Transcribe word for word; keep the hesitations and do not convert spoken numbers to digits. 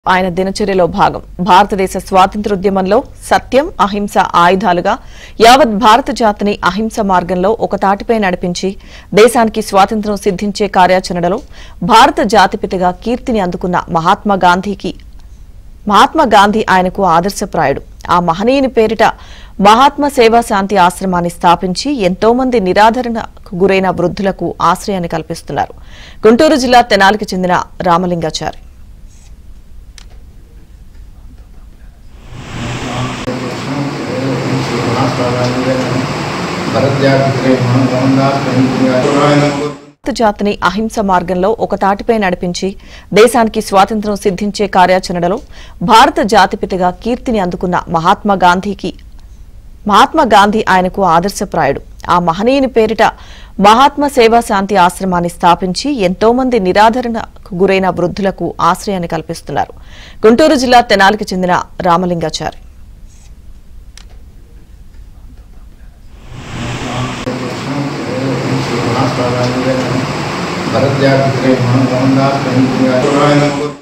ఆయన దినచర్యలో భాగం భారతదేశ స్వాతంత్ర్యోద్యమంలో సత్యం అహింస ఆయుధాలుగా యావత్ భారత జాతిని అహింస మార్గంలో ఒక తాటిపై నడిపించి దేశానికి స్వాతంత్ర్యం సిద్ధించే కార్యాచరణలో భారత జాతిపితగా కీర్తిని అందుకున్న మహాత్మా గాంధీకి మహాత్మా గాంధీ ఆయనకు ఆదర్శప్రాయుడు. ఆ మహనీయుని పేరిట మహాత్మా సేవా శాంతి ఆశ్రమాన్ని స్థాపించి ఎంతో మంది నిరాదరణకు గురైన వృద్ధులకు ఆశ్రయాన్ని కల్పిస్తున్నారు. గుంటూరు జిల్లా తెనాలికి చెందిన రామలింగాచారి జాతిని అహింస మార్గంలో ఒక తాటిపై నడిపించి దేశానికి స్వాతంత్ర్యం సిద్ధించే కార్యాచరణలో భారత జాతిపితగా కీర్తిని అందుకున్న మహాత్మా గాంధీకి మహాత్మా గాంధీ ఆయనకు ఆదర్శప్రాయుడు. ఆ మహనీయుని పేరిట మహాత్మా సేవా శాంతి ఆశ్రమాన్ని స్థాపించి ఎంతో మంది నిరాదరణకు గురైన వృద్ధులకు ఆశ్రయాన్ని కల్పిస్తున్నారు. గుంటూరు జిల్లా తెనాలికి చెందిన రామలింగాచారి भरत